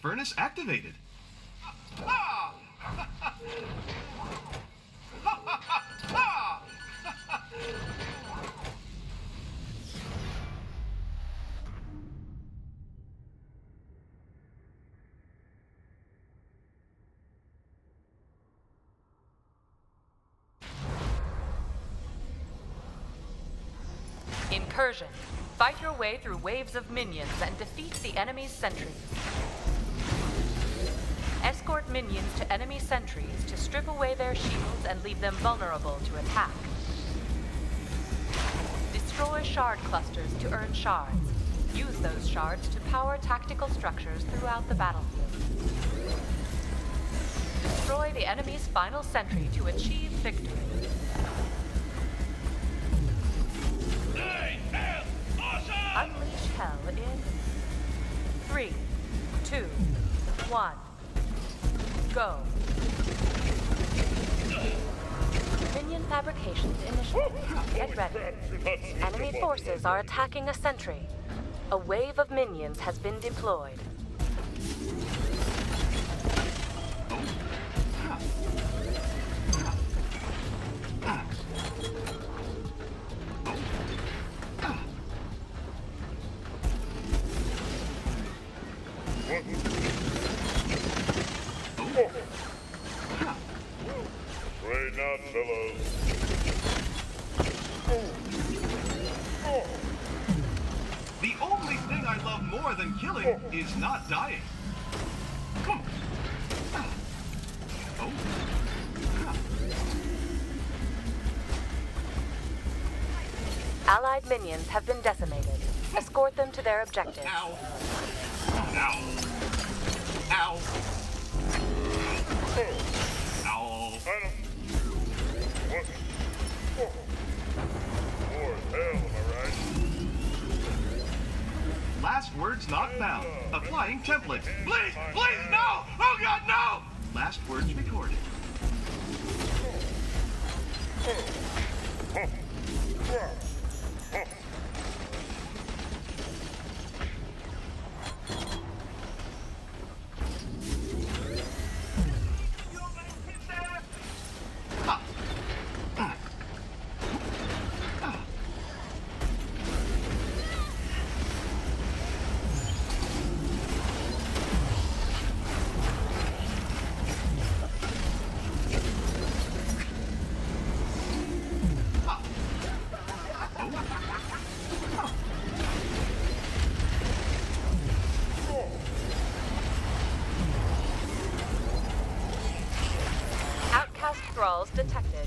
Furnace activated. Ah! Incursion. Fight your way through waves of minions and defeat the enemy's sentries. Escort minions to enemy sentries to strip away their shields and leave them vulnerable to attack. Destroy shard clusters to earn shards. Use those shards to power tactical structures throughout the battlefield. Destroy the enemy's final sentry to achieve victory. Unleash hell in 3, 2, 1, go. Minion fabrications initiated. Get ready. Enemy forces are attacking a sentry. A wave of minions has been deployed. Afraid not, fellows. The only thing I love more than killing is not dying. Allied minions have been decimated. Escort them to their objectives. Ow. Ow. Ow. Ow. More hell, am I right? Last words not found. Applying template. Please, please, no! Oh God, no! Last words recorded. Thralls detected.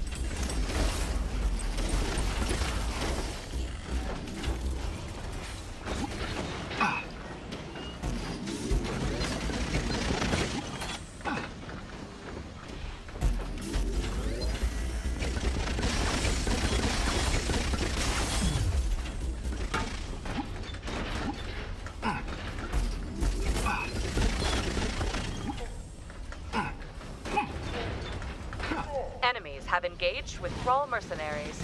Enemies have engaged with Thrall mercenaries.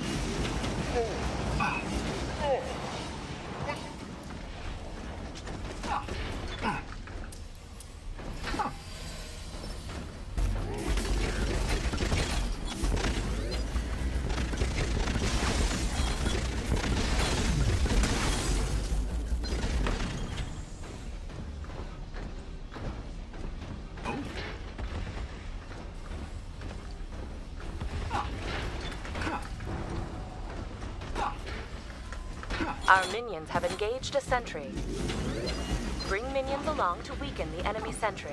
Our minions have engaged a sentry. Bring minions along to weaken the enemy sentry.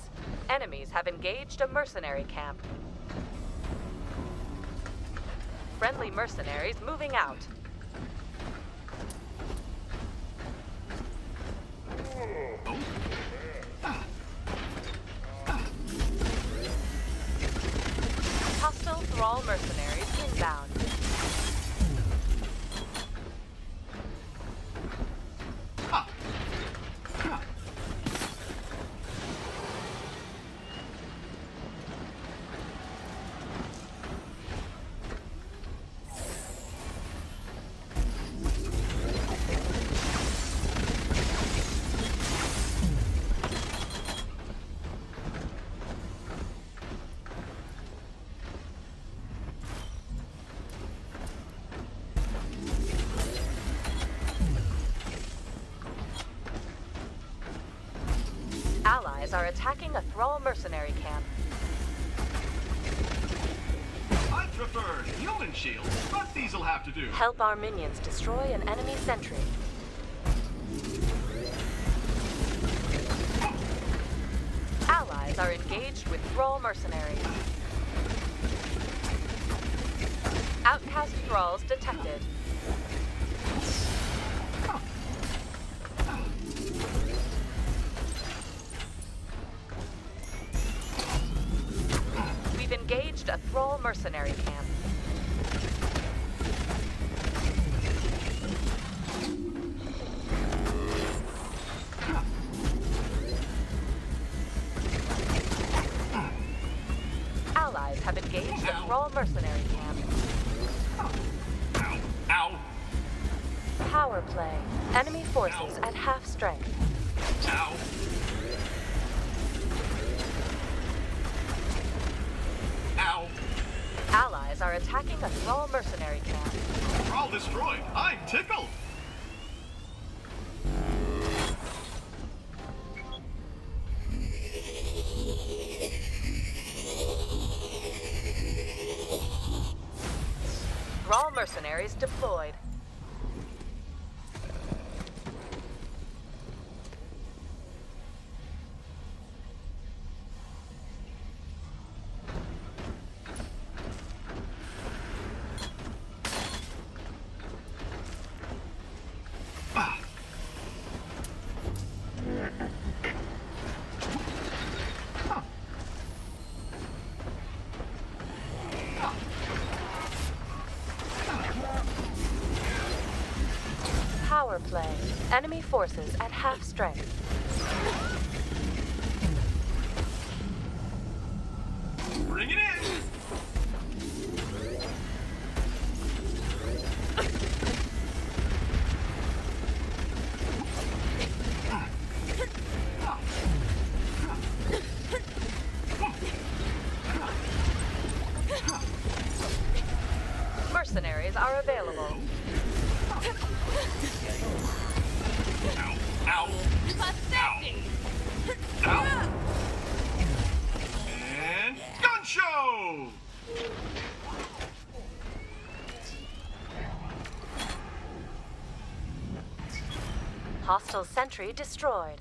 Enemies have engaged a mercenary camp. Friendly mercenaries moving out. Hostile thrall mercenaries inbound. Allies are attacking a thrall mercenary camp. I prefer human shields, but these'll have to do. Help our minions destroy an enemy sentry. Allies are engaged with thrall mercenaries. Outcast thralls detected. We've engaged a thrall mercenary camp. Allies have engaged the thrall mercenary camp. Ow! Ow! Power play. Enemy forces at half strength. Ow! Ow! Allies are attacking a thrall mercenary camp. All destroyed. I'm tickled. Thrall mercenaries deployed. Power play. Enemy forces at half strength. Bring it in. Mercenaries are available. Ow! Ow! Pathetic! Ow! And gun show! Hostile sentry destroyed.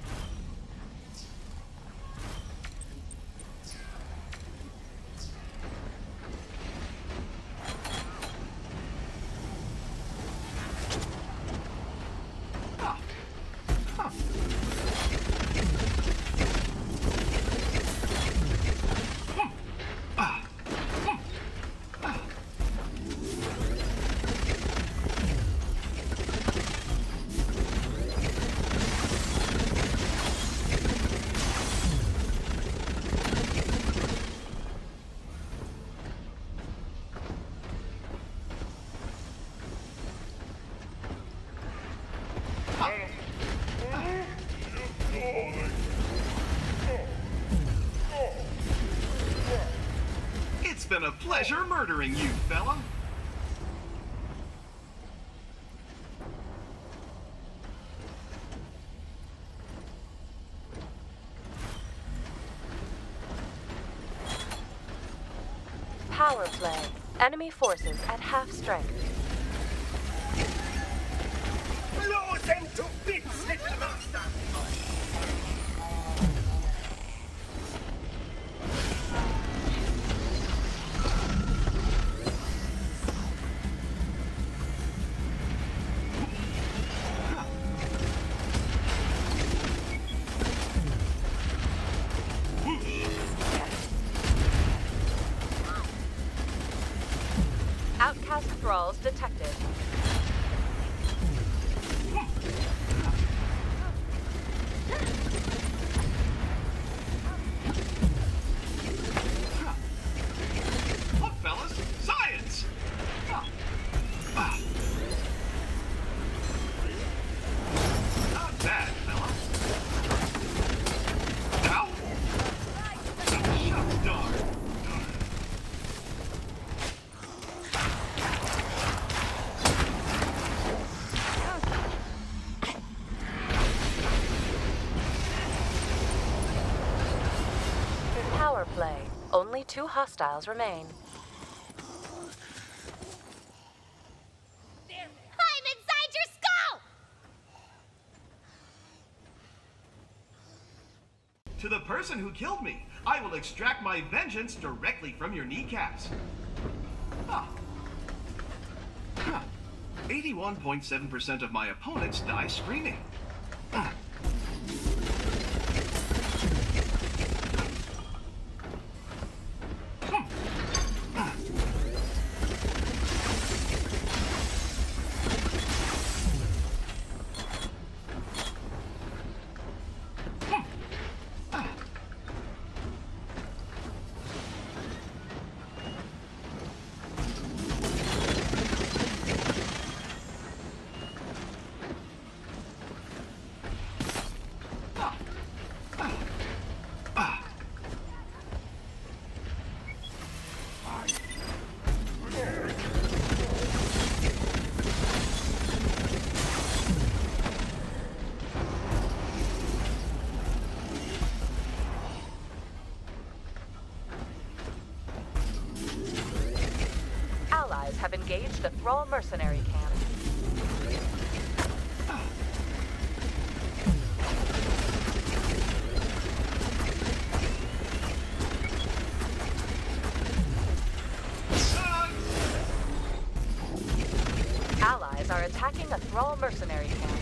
It's been a pleasure murdering you, fella. Power play. Enemy forces at half strength. Blow them to bits, little master! Outcast thralls detected. Look, fellas, science! Not bad, fella. Ow! Shucks, darn. Power play. Only 2 hostiles remain. I'm inside your skull! To the person who killed me, I will extract my vengeance directly from your kneecaps. 81.7% of my opponents die screaming. Allies have engaged the Thrall mercenary camp. Allies are attacking a Thrall mercenary camp.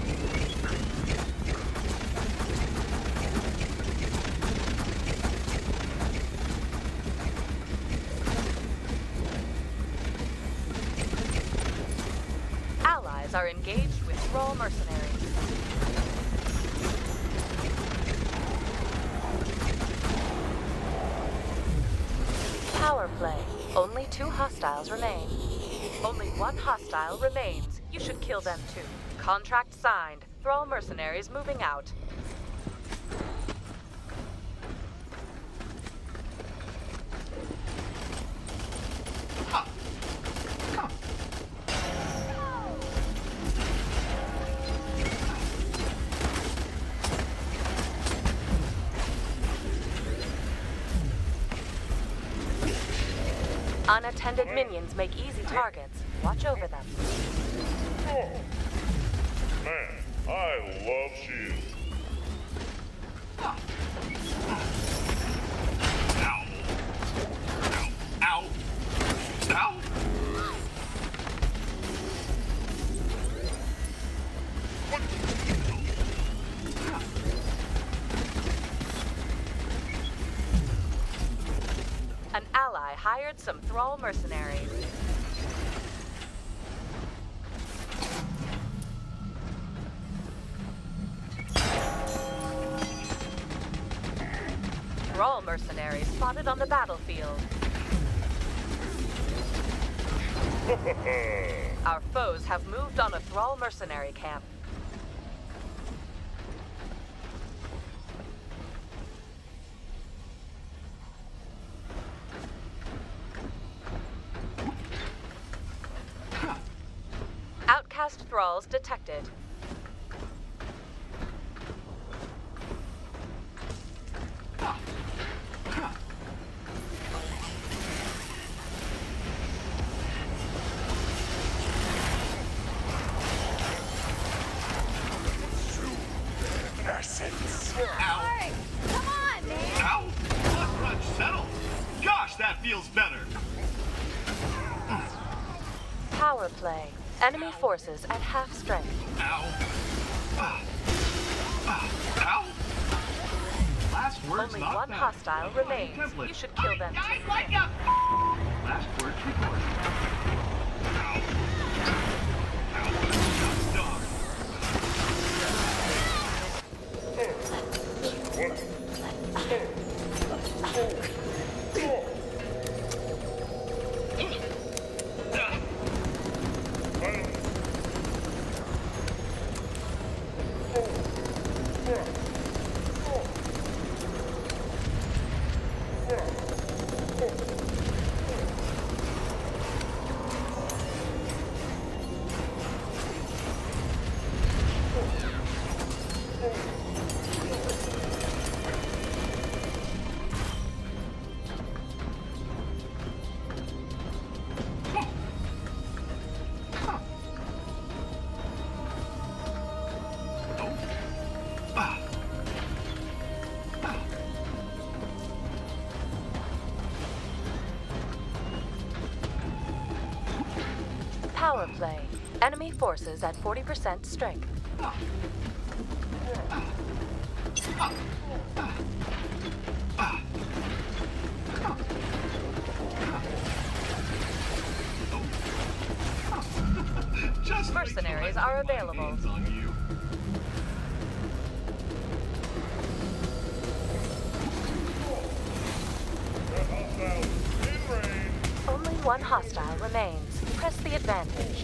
Allies are engaged with Thrall mercenaries. Power play. Only 2 hostiles remain. Only 1 hostile remains. You should kill them too. Contract signed. Thrall mercenaries moving out. Unattended minions make easy targets. Watch over them. Oh. Man, I love shields. Ow. Ow. Ow. Ow. An ally hired some Thrall mercenaries. Thrall mercenaries spotted on the battlefield. Our foes have moved on a Thrall mercenary camp. Outcast thralls detected. Alright, come on, man! Ow. Blood crunch settled. Gosh, that feels better. Power play. Enemy forces at half strength. Ow. Ow. Last words Only not 1 found. hostile remains. Template. You should kill them too. Last words recorded. Power play. Enemy forces at 40% strength. Just Mercenaries are available. On you. Only one hostile remains. Press the advantage.